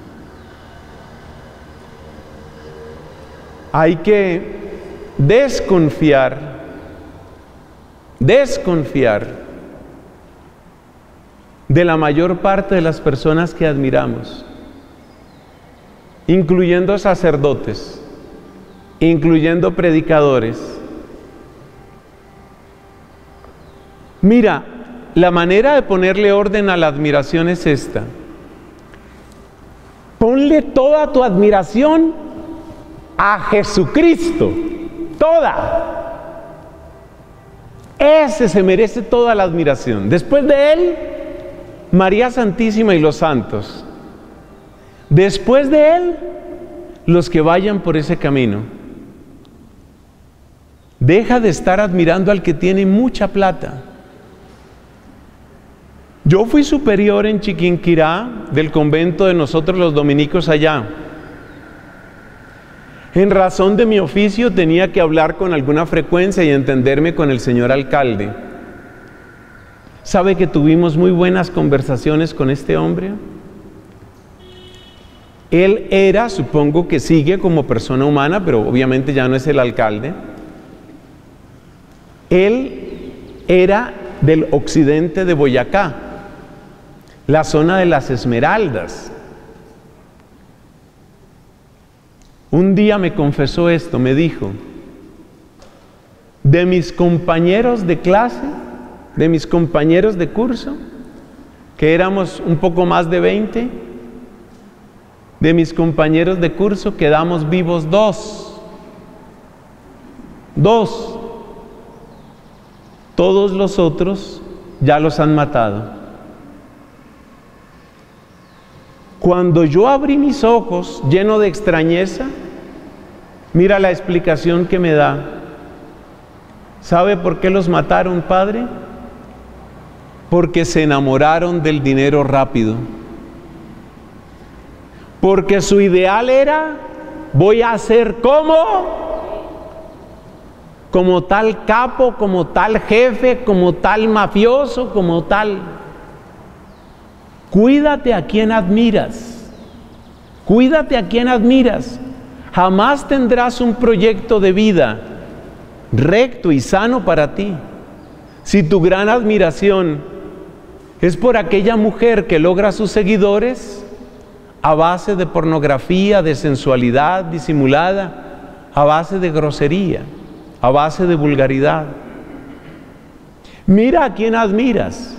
A: Hay que desconfiar de la mayor parte de las personas que admiramos, incluyendo sacerdotes, incluyendo predicadores. Mira, la manera de ponerle orden a la admiración es esta: ponle toda tu admiración a Jesucristo, toda. Ese se merece toda la admiración. Después de Él, María Santísima y los santos. Después de Él, los que vayan por ese camino. Deja de estar admirando al que tiene mucha plata. Yo fui superior en Chiquinquirá del convento de nosotros los dominicos allá. En razón de mi oficio tenía que hablar con alguna frecuencia y entenderme con el señor alcalde. ¿Sabe que tuvimos muy buenas conversaciones con este hombre? Él era, supongo que sigue como persona humana, pero obviamente ya no es el alcalde. Él era del occidente de Boyacá, la zona de las Esmeraldas. Un día me confesó esto, me dijo: de mis compañeros de clase, de mis compañeros de curso, que éramos un poco más de 20, de mis compañeros de curso quedamos vivos dos. Todos los otros ya los han matado. Cuando yo abrí mis ojos lleno de extrañeza, mira la explicación que me da. ¿Sabe por qué los mataron, padre? Porque se enamoraron del dinero rápido. Porque su ideal era: voy a ser como tal capo, como tal jefe, como tal mafioso, como tal. Cuídate a quien admiras. Cuídate a quien admiras. Jamás tendrás un proyecto de vida recto y sano para ti si tu gran admiración es por aquella mujer que logra sus seguidores a base de pornografía, de sensualidad disimulada, a base de grosería, a base de vulgaridad. Mira a quién admiras.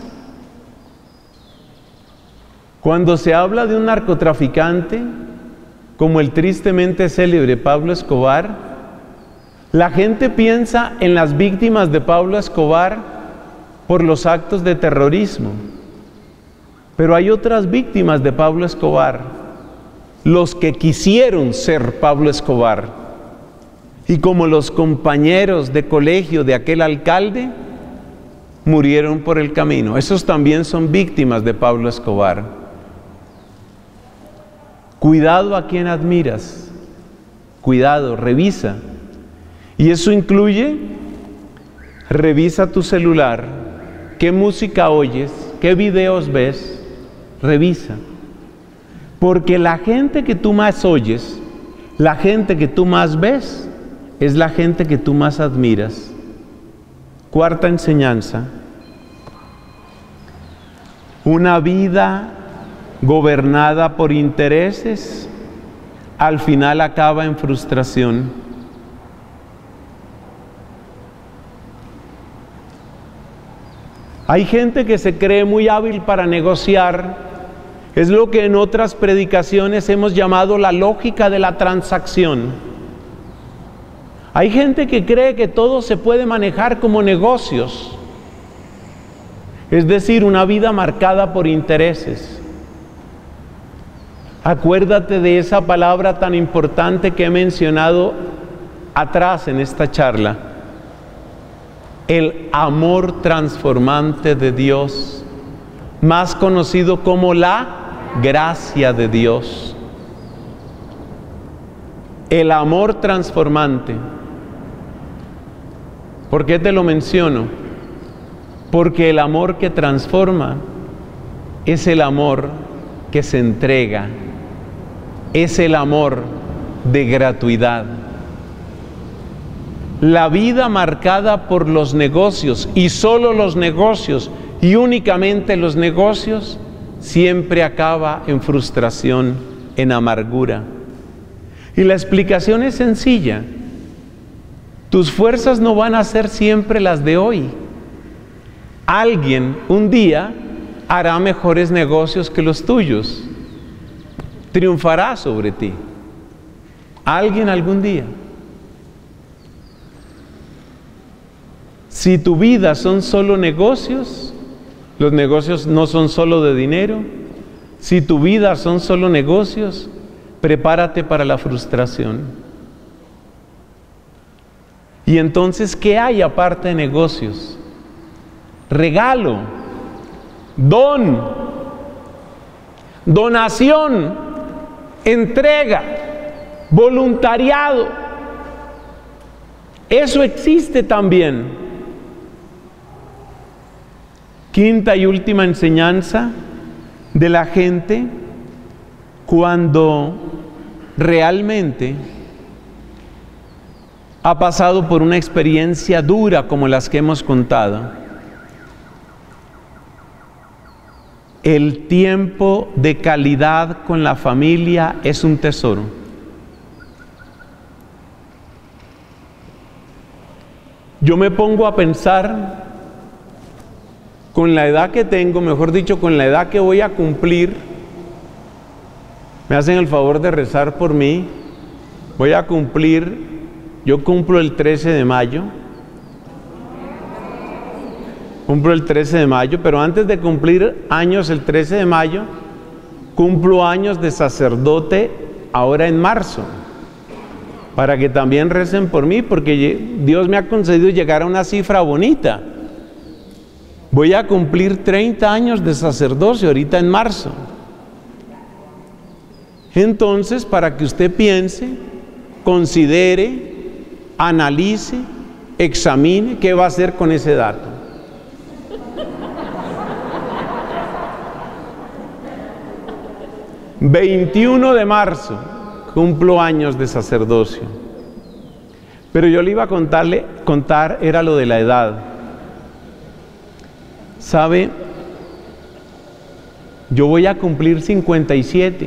A: Cuando se habla de un narcotraficante, como el tristemente célebre Pablo Escobar, la gente piensa en las víctimas de Pablo Escobar por los actos de terrorismo. Pero hay otras víctimas de Pablo Escobar, los que quisieron ser Pablo Escobar. Y como los compañeros de colegio de aquel alcalde, murieron por el camino. Esos también son víctimas de Pablo Escobar. Cuidado a quien admiras. Cuidado, revisa. Y eso incluye: revisa tu celular. ¿Qué música oyes? ¿Qué videos ves? Revisa. Porque la gente que tú más oyes, la gente que tú más ves, es la gente que tú más admiras. Cuarta enseñanza: Una vida gobernada por intereses al final acaba en frustración. Hay gente que se cree muy hábil para negociar. Es lo que en otras predicaciones hemos llamado la lógica de la transacción. Hay gente que cree que todo se puede manejar como negocios. Es decir, una vida marcada por intereses. Acuérdate de esa palabra tan importante que he mencionado atrás en esta charla. El amor transformante de Dios, más conocido como la gracia de Dios. El amor transformante. ¿Por qué te lo menciono? Porque el amor que transforma es el amor que se entrega, es el amor de gratuidad. La vida marcada por los negocios, y solo los negocios, y únicamente los negocios, siempre acaba en frustración, en amargura. Y la explicación es sencilla. Tus fuerzas no van a ser siempre las de hoy. Alguien un día hará mejores negocios que los tuyos. Triunfará sobre ti. Alguien algún día. Si tu vida son solo negocios, los negocios no son solo de dinero. Si tu vida son solo negocios, prepárate para la frustración. Y entonces, ¿qué hay aparte de negocios? Regalo, don, donación, entrega, voluntariado. Eso existe también. Quinta y última enseñanza de la gente cuando realmente ha pasado por una experiencia dura como las que hemos contado. El tiempo de calidad con la familia es un tesoro. Yo me pongo a pensar, con la edad que tengo, mejor dicho, con la edad que voy a cumplir, me hacen el favor de rezar por mí, voy a cumplir, yo cumplo el 13 de mayo, pero antes de cumplir años el 13 de mayo, cumplo años de sacerdote ahora en marzo, para que también recen por mí, porque Dios me ha concedido llegar a una cifra bonita. Voy a cumplir 30 años de sacerdocio ahorita en marzo. Entonces, para que usted piense, considere, analice, examine qué va a hacer con ese dato. ...21 de marzo... cumplo años de sacerdocio. Pero yo le iba a contar era lo de la edad. ¿Sabe? Yo voy a cumplir 57.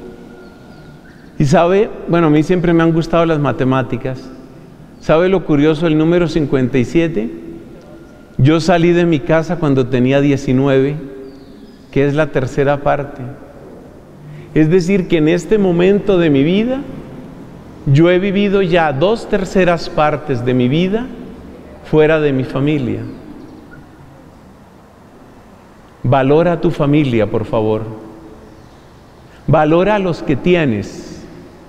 A: Y sabe, bueno, a mí siempre me han gustado las matemáticas. ¿Sabe lo curioso del número 57? Yo salí de mi casa cuando tenía 19, que es la tercera parte. Es decir, que en este momento de mi vida, yo he vivido ya 2/3 partes de mi vida fuera de mi familia. Valora a tu familia, por favor. Valora a los que tienes.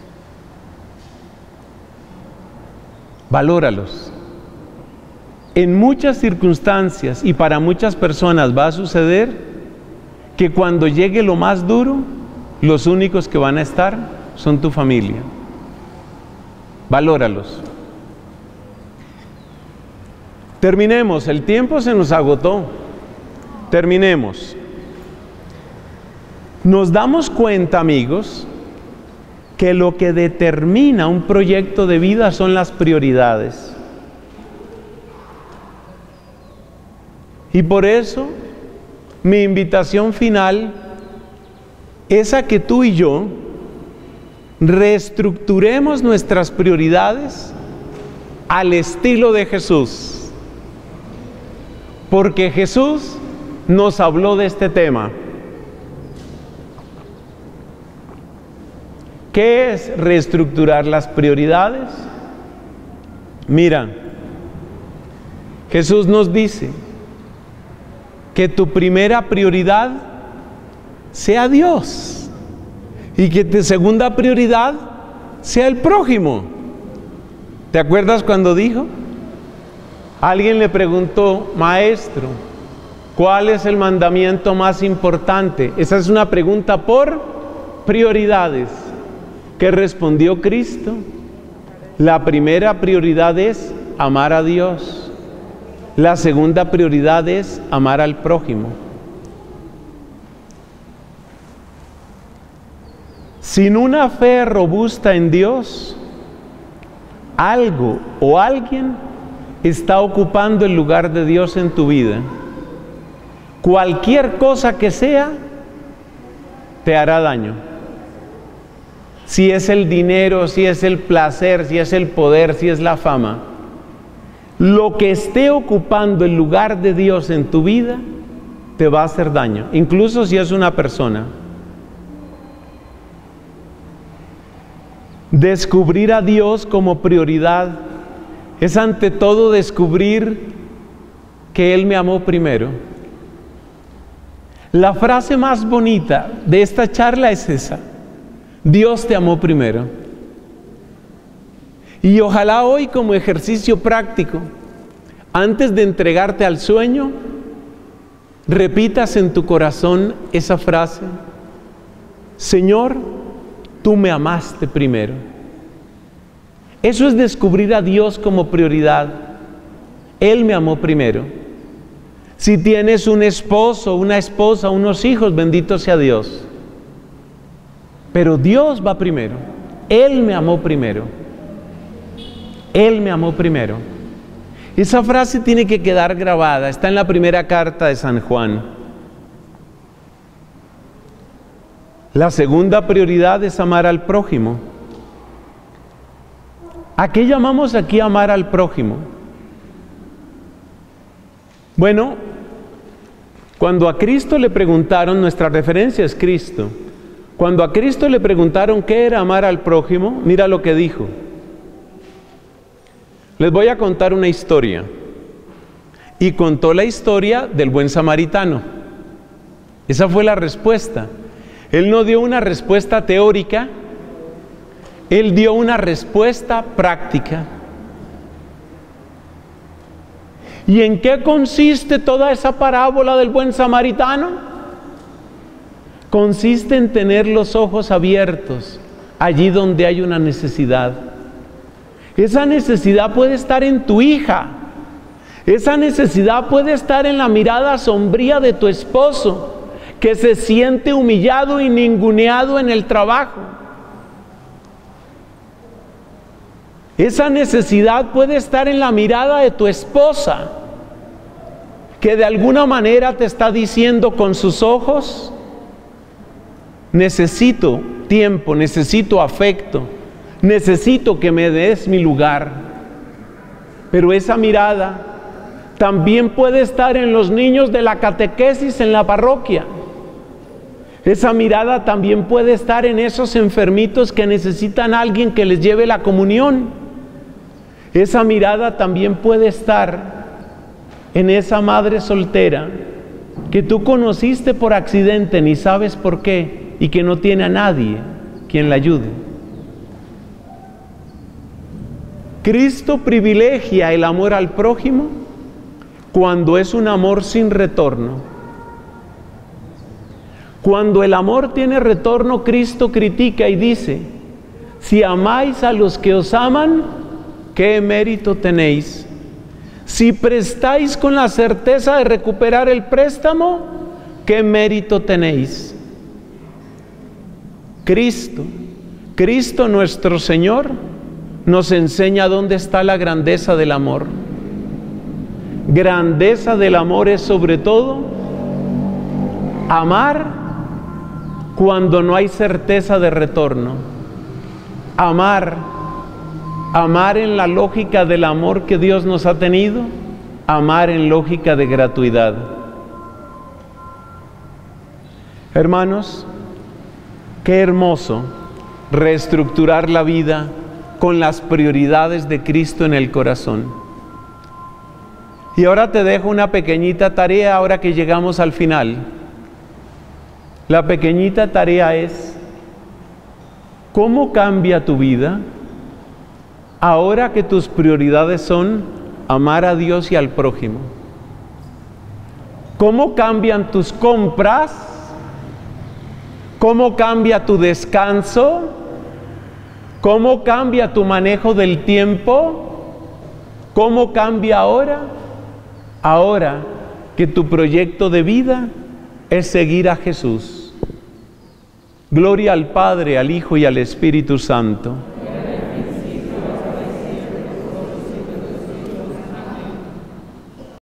A: Valóralos. En muchas circunstancias y para muchas personas va a suceder que cuando llegue lo más duro, los únicos que van a estar son tu familia. Valóralos. Terminemos, el tiempo se nos agotó. Terminemos. Nos damos cuenta, amigos, que lo que determina un proyecto de vida son las prioridades. Y por eso mi invitación final es a que tú y yo reestructuremos nuestras prioridades al estilo de Jesús. Porque Jesús nos habló de este tema. ¿Qué es reestructurar las prioridades? Mira, Jesús nos dice que tu primera prioridad sea Dios y que tu segunda prioridad sea el prójimo. ¿Te acuerdas cuando dijo? Alguien le preguntó: maestro, ¿cuál es el mandamiento más importante? Esa es una pregunta por prioridades. ¿Qué respondió Cristo? La primera prioridad es amar a Dios. La segunda prioridad es amar al prójimo. Sin una fe robusta en Dios, algo o alguien está ocupando el lugar de Dios en tu vida. Cualquier cosa que sea, te hará daño. Si es el dinero, si es el placer, si es el poder, si es la fama, lo que esté ocupando el lugar de Dios en tu vida, te va a hacer daño, incluso si es una persona. Descubrir a Dios como prioridad es ante todo descubrir que Él me amó primero. La frase más bonita de esta charla es esa: Dios te amó primero. Y ojalá hoy, como ejercicio práctico, antes de entregarte al sueño, repitas en tu corazón esa frase: Señor, tú me amaste primero. Eso es descubrir a Dios como prioridad. Él me amó primero. Si tienes un esposo, una esposa, unos hijos, bendito sea Dios. Pero Dios va primero. Él me amó primero. Él me amó primero. Esa frase tiene que quedar grabada. Está en la primera carta de San Juan. La segunda prioridad es amar al prójimo. ¿A qué llamamos aquí amar al prójimo? Bueno, cuando a Cristo le preguntaron, nuestra referencia es Cristo. Cuando a Cristo le preguntaron qué era amar al prójimo, mira lo que dijo. Les voy a contar una historia. Y contó la historia del buen samaritano. Esa fue la respuesta. Él no dio una respuesta teórica, Él dio una respuesta práctica. ¿Y en qué consiste toda esa parábola del buen samaritano? Consiste en tener los ojos abiertos allí donde hay una necesidad. Esa necesidad puede estar en tu hija. Esa necesidad puede estar en la mirada sombría de tu esposo, que se siente humillado y ninguneado en el trabajo. Esa necesidad puede estar en la mirada de tu esposa, que de alguna manera te está diciendo con sus ojos: necesito tiempo, necesito afecto, necesito que me des mi lugar. Pero esa mirada también puede estar en los niños de la catequesis en la parroquia. Esa mirada también puede estar en esos enfermitos que necesitan a alguien que les lleve la comunión. Esa mirada también puede estar en esa madre soltera que tú conociste por accidente, ni sabes por qué, y que no tiene a nadie quien la ayude. Cristo privilegia el amor al prójimo cuando es un amor sin retorno. Cuando el amor tiene retorno, Cristo critica y dice: si amáis a los que os aman, ¿qué mérito tenéis? Si prestáis con la certeza de recuperar el préstamo, ¿qué mérito tenéis? Cristo nuestro Señor, nos enseña dónde está la grandeza del amor. Grandeza del amor es sobre todo amar cuando no hay certeza de retorno. Amar en la lógica del amor que Dios nos ha tenido, amar en lógica de gratuidad. Hermanos, qué hermoso reestructurar la vida con las prioridades de Cristo en el corazón. Y ahora te dejo una pequeñita tarea ahora que llegamos al final. La pequeñita tarea es: ¿cómo cambia tu vida ahora que tus prioridades son amar a Dios y al prójimo? ¿Cómo cambian tus compras? ¿Cómo cambia tu descanso? ¿Cómo cambia tu manejo del tiempo? ¿Cómo cambia ahora? Ahora que tu proyecto de vida es seguir a Jesús. Gloria al Padre, al Hijo y al Espíritu Santo.